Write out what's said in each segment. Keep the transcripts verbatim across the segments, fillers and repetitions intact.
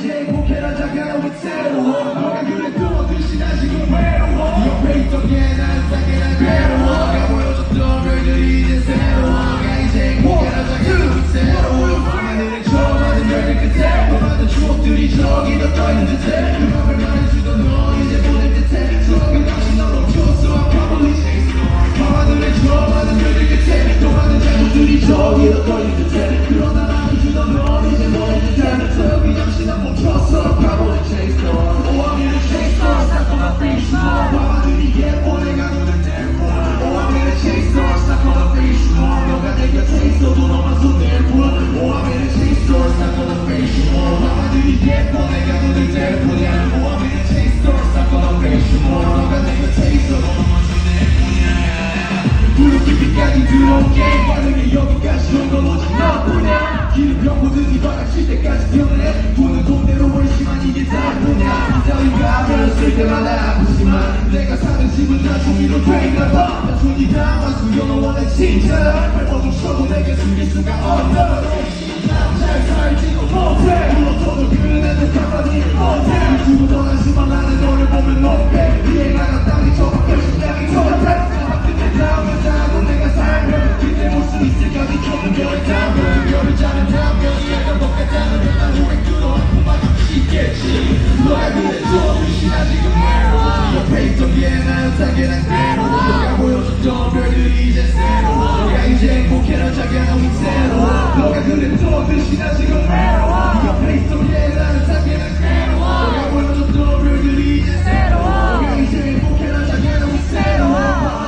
이제 행복해라 다가오는 새로워 너가 그랬던 나 지금 외로워 옆에 있던 게난 싸게 난 괴로워 내가 보여줬던 별들이 이제 새로워 너가 이제 행복해라 다가오는 새로워 밤하늘에 저 많은 별들 끝에 더 많은 추억들이 저기 더 떠있는 듯해 그 맘을 말해주던 너 이제 보낼 듯해 저기 당신 너 넘쳤어 I probably chase no 밤하늘에 저 많은 별들 끝에 더 많은 잘못들이 저기 더 떠있는 듯해 그러나 나를 주던 너 이제 보낼 듯해 저기 당신 난 멈췄어 I probably chase no Oh I'm gonna chase no Stuck on my face more 밤하늘이 예뻐 내가 눈을 뗄 뿐 Oh I'm gonna chase no Stuck on my face more 너가 내 곁에 있어도 너만 손댈 뿐 Oh I'm gonna chase no Stuck on my face more 밤하늘이 예뻐 내가 눈을 뗄 뿐이야 Oh I'm gonna chase no Stuck on my face more 너가 내 곁에 있어도 너만 손댈 뿐이야 무릎 깊이까지 들어올게 가능해 여기까지 온 건 오직 너뿐이야 기름병 보듯이 바닥칠 때까지 태어내 돈은 돈대로 월시만 이게 다뿐이야 따위가 변했을 때마다 아프지만 내가 사는 집은 다 종이로 돼있나봐 나 손이 다 숨겨놓은 원래 진짜 발버둥 쳐도 내게 숨길 수가 없나 잘 살지도 못해 물어서도 그는 가만히 못해 주고 떠나지만 나는 너를 보면 높게 위에 나가 땅이 저밖에 심장이 돌아가 다음에 자고 내가 살면 그때 모습 있을까 비춰본 별을 담으면 별을 자는 담면이 약간 똑같다면 난 후회 뚫어 아픔만 있겠지 너가 그랬던 듯이 나 지금 외로워 옆에 있던 게 나였다게 난 괴로워 너가 보여줬던 별들이 이제 새로워 너가 이제 행복해라 자기야 너무 새로워 너가 그랬던 듯이 나 지금 외로워 옆에 있던 게 나였다게 난 괴로워 너가 보여줬던 별들이 이제 새로워 너가 이제 행복해라 자기야 너무 새로워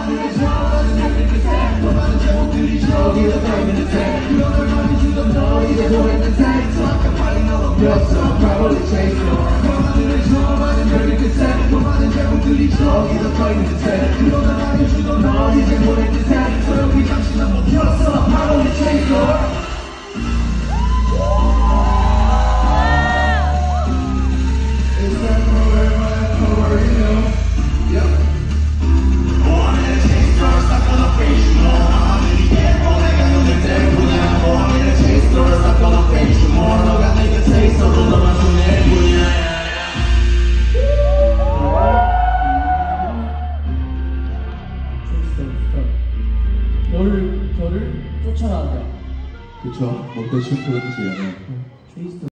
저기 더 떠있는 듯해 그런 걸 말해주던 너 이제 보낸 듯해 더 아까 빨리 너 넘겼어 Probably chase no 밤하늘에 저 많은 별들 끝에 더 많은 잘못들이 저기 더 떠있는 듯해 그런 걸 말해주던 너 이제 보낸 듯해 저 여기 잠시 난 멈췄어 Probably chase no It's like forever, forever, you know Yep Oh, I'm gonna chase no Stuck on a face, no 너를, 너를 쫓아나간다. 그쵸. 뭐 대충 그런 뜻이에요.